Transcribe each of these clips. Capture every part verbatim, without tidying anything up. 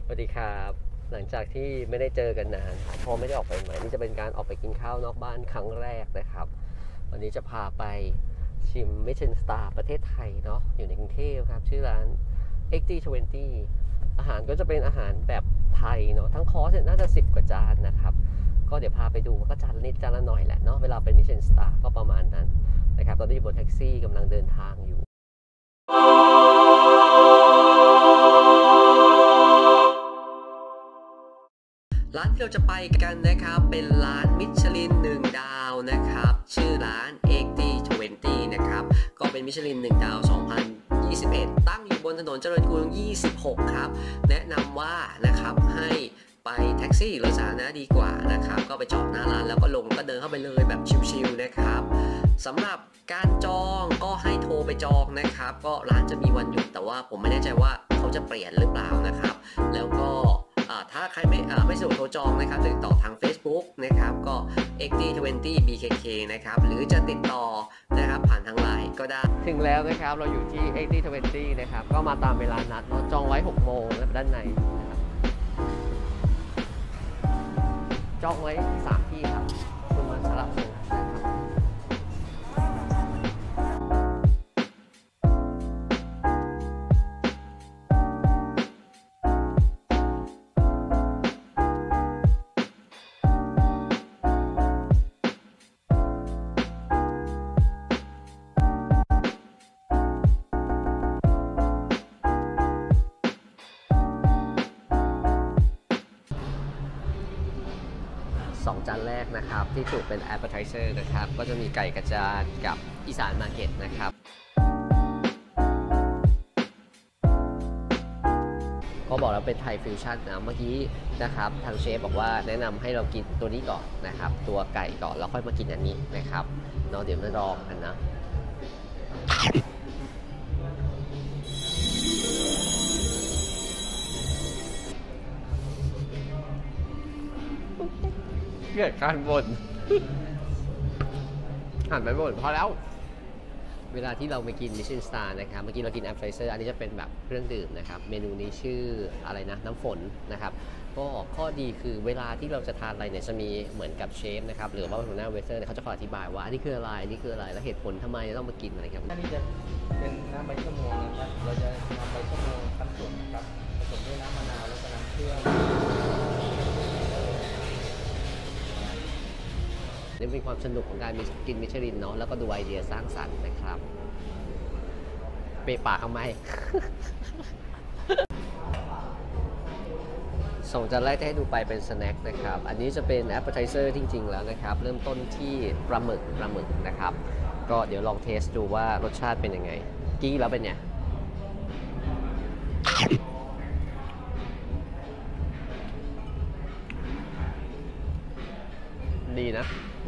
สวัสดีครับหลังจากที่ไม่ได้เจอกันนานเพราะไม่ได้ออกไปไหนนี่จะเป็นการออกไปกินข้าวนอกบ้านครั้งแรกนะครับวันนี้จะพาไปชิมมิชลินสตาร์ประเทศไทยเนาะอยู่ในกรุงเทพครับชื่อร้าน เอ็กซ์ ที ยี่สิบ อาหารก็จะเป็นอาหารแบบไทยเนาะทั้งคอร์สน่าจะสิบกว่าจานนะครับก็เดี๋ยวพาไปดูก็จานละนิดจานละหน่อยแหละเนาะเวลาเป็นมิชลินสตาร์ก็ประมาณนั้นนะครับตอนนี้อยู่บนแท็กซี่กำลังเดินทางอยู่ร้านที่เราจะไปกันนะครับเป็นร้านมิชลินหนึ่งดาวนะครับชื่อร้าน เอ็กซ์ ที ยี่สิบ นะครับก็เป็นมิชลินหนึ่งดาวสองพันยี่สิบเอ็ดตั้งอยู่บนถนนเจริญกรุงยี่สิบหกครับแนะนำว่านะครับให้ไปแท็กซี่รถสาธารณะดีกว่านะครับก็ไปจอดหน้าร้านแล้วก็ลงก็เดินเข้าไปเลยแบบชิลๆนะครับสำหรับการจองก็ให้โทรไปจองนะครับก็ร้านจะมีวันหยุดแต่ว่าผมไม่แน่ใจว่าเขาจะเปลี่ยนหรือเปล่านะครับแล้วก็ถ้าใครไม่ไม่สะดวกโทรจองนะครับจะติดต่อทาง Facebook นะครับก็ เอ็กซ์ ที ยี่สิบ บี เค เค นะครับหรือจะติดต่อนะครับผ่านทางไลน์ก็ได้ถึงแล้วนะครับเราอยู่ที่ เอ็กซ์ ที ยี่สิบ นะครับก็มาตามเวลานัดเราจองไว้หกโมงนะด้านในนะครับจองไว้สามที่ครับคุณมาสลับกันนะครับสองจานแรกนะครับที่ถูกเป็น appetizer นะครับก็จะมีไก่กระจานกับอีสานมาร์เก็ตนะครับก็บอกแล้วเป็นไทยฟิวชั่นนะเมื่อกี้นะครับทางเชฟบอกว่าแนะนำให้เรากินตัวนี้ก่อนนะครับตัวไก่ก่อนแล้วค่อยมากินอันนี้นะครับเนาะเดี๋ยวมาลองกันนะเกิดการบ่นหันไปบ่นพอแล้วเวลาที่เราไปกินมิชลินสตาร์นะครับเมื่อกี้เรากินแอปเปอร์ไทเซอร์อันนี้จะเป็นแบบเครื่องดื่มนะครับเมนูนี้ชื่ออะไรนะน้ำฝนนะครับก็ข้อดีคือเวลาที่เราจะทานอะไรเนี่ยจะมีเหมือนกับเชฟนะครับหรือว่าหัวหน้าเวเตอร์เขาจะคอยอธิบายว่าอันนี้คืออะไรอันนี้คืออะไรและเหตุผลทำไมต้องมากินอะไรครับอันนี้จะเป็นน้ำใบชะมวงนะครับเราจะนำใบชะมวงคั้นสดนะครับผสมด้วยน้ำมะนาวแล้วก็น้ำเชื่อมนี่เป็นความสนุกของการกินมิชลินเนาะแล้วก็ดูไอเดียสร้างสรรค์นะครับเปะปากทำไม ส่งจานแรกที่ให้ดูไปเป็นสแน็คนะครับอันนี้จะเป็นแอปเปอร์ไทเซอร์จริงๆแล้วนะครับเริ่มต้นที่ปลาหมึกปลาหมึกนะครับก็เดี๋ยวลองเทสดูว่ารสชาติเป็นยังไงกี้แล้วเป็นไงดีนะ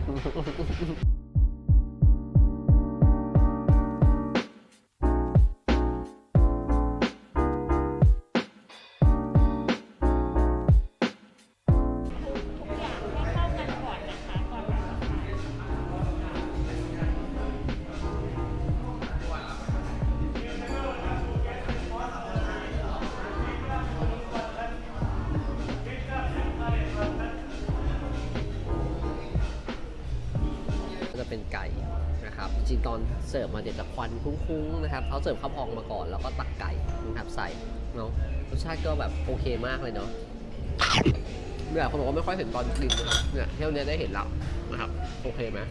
จะเป็นไก่นะครับจริงๆตอนเสิร์ฟมาเดี๋ยวจะควันคุ้งๆนะครับเขาเสิร์ฟข้าวพองมาก่อนแล้วก็ตักไก่นะครับใส่เนาะรสชาติก็แบบโอเคมากเลยเนาะเนี่ยเขาบอกว่าไม่ค่อยเห็นตอนกินนะครับเนี่ยเที่ยวนี้ได้เห็นแล้วนะครับโอเคไหม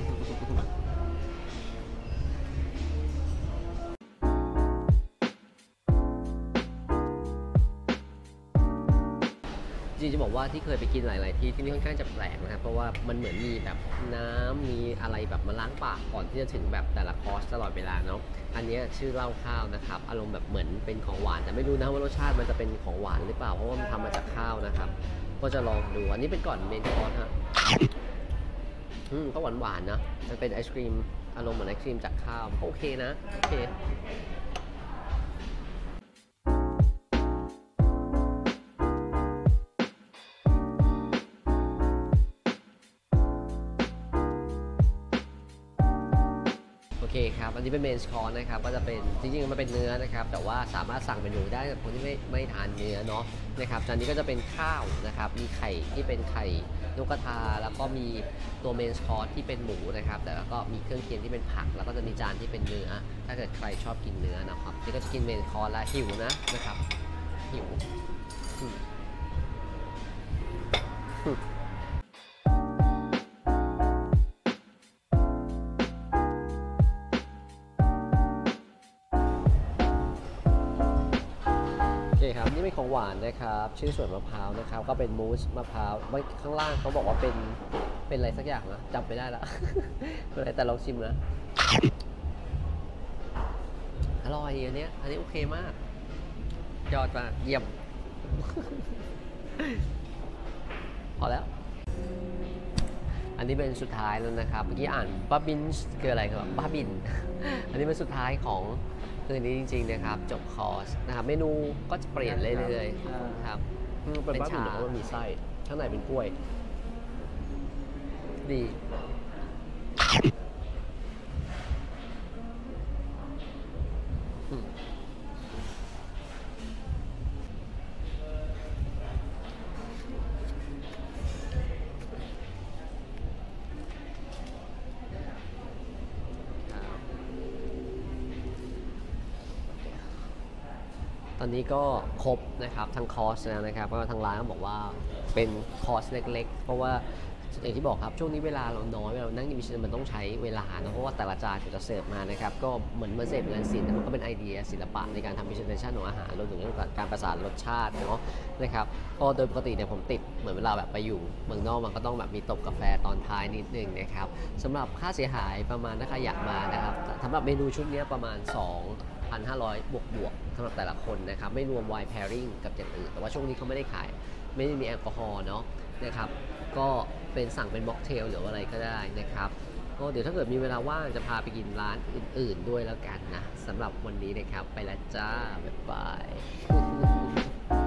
จริงจะบอกว่าที่เคยไปกินหลายๆที่ที่นี่ค่อนข้างจะแปลกนะครับเพราะว่ามันเหมือนมีแบบน้ำมีอะไรแบบมาล้างปากก่อนที่จะถึงแบบแต่ละคอร์สตลอดเวลาเนาะอันนี้ชื่อเหล้าข้าวนะครับอารมณ์แบบเหมือนเป็นของหวานแต่ไม่รู้นะว่ารสชาติมันจะเป็นของหวานหรือเปล่าเพราะว่ามันทำมาจากข้าวนะครับก็จะลองดูอันนี้เป็นก่อนเมนคอร์สฮะอืมก็หวานหวานนะมันเป็นไอศครีมอารมณ์เหมือนไอศครีมจากข้าวโอเคนะโอเค โอเคครับ อันนี้เป็นเมนคอร์สนะครับ ก็จะเป็นจริงๆมันเป็นเนื้อนะครับ แต่ว่าสามารถสั่งเมนูได้กับคนที่ไม่ไม่ทานเนื้อเนาะนะครับจานนี้ก็จะเป็นข้าวนะครับ มีไข่ที่เป็นไข่นกกระทา แล้วก็มีตัวเมนคอร์สที่เป็นหมูนะครับ แต่แล้วก็มีเครื่องเคียงที่เป็นผัก แล้วก็จะมีจานที่เป็นเนื้อ ถ้าเกิดใครชอบกินเนื้อนะครับนี่ก็จะกินเมนคอร์สแล้วหิวนะนะครับหิวโอเคครับนี่เป็นของหวานนะครับชื่อสวนมะพร้าวนะครับก็เป็นมูสมะพร้าวไว้ข้างล่างเขาบอกว่าเป็นเป็นอะไรสักอย่างนะจำไม่ได้ละ เป็นอะไรแต่ลองชิมนะอร่อยอันเนี้ยอันนี้โอเคมากยอดมากเยี่ยม พอแล้วอันนี้เป็นสุดท้ายแล้วนะครับเมื่อกี้อ่านบ้าบินคืออะไรครับบ้าบิน อันนี้เป็นสุดท้ายของคืนนี้จริงๆนะครับจบคอร์สนะครับเมนูก็จะเปลี่ยนเรื่อยๆครับเป็นบ้าบินเพราะว่ามีไส้ข้างในเป็นกล้วยดีตอนนี้ก็ครบนะครับทั้งคอร์สแล้วนะครับก็ทางร้านก็บอกว่าเป็นคอร์สเล็กๆเพราะว่าอย่างที่บอกครับช่วงนี้เวลาเราน้อยเรานั่งกินมิชลินมันต้องใช้เวลาเนาะเพราะว่าแต่ละจานที่จะเสิร์ฟมานะครับก็เหมือนมาเสิร์ฟงานศิลป์มันก็เป็นไอเดียศิลปะในการทำมิชลินของอาหารรวมถึงเรื่องการประสานรสชาติเนาะนะครับก็โดยปกติเนี่ยผมติดเหมือนเวลาแบบไปอยู่เมืองนอกมันก็ต้องแบบมีตบกาแฟตอนท้ายนิดนึงนะครับสำหรับค่าเสียหายประมาณถ้าใครอยากมานะครับสำหรับเมนูชุดนี้ประมาณสองพันห้าร้อย บวกบวกสำหรับแต่ละคนนะครับไม่รวมไวน์แพริ่งกับอย่างอื่นแต่ว่าช่วงนี้เขาไม่ได้ขายไม่ได้มีแอลกอฮอล์เนาะนะครับก็เป็นสั่งเป็นบ็อกเทลหรืออะไรก็ได้นะครับก็เดี๋ยวถ้าเกิดมีเวลาว่างจะพาไปกินร้านอื่นๆด้วยแล้วกันนะสำหรับวันนี้นะครับไปแล้วจ้าบ๊ายบาย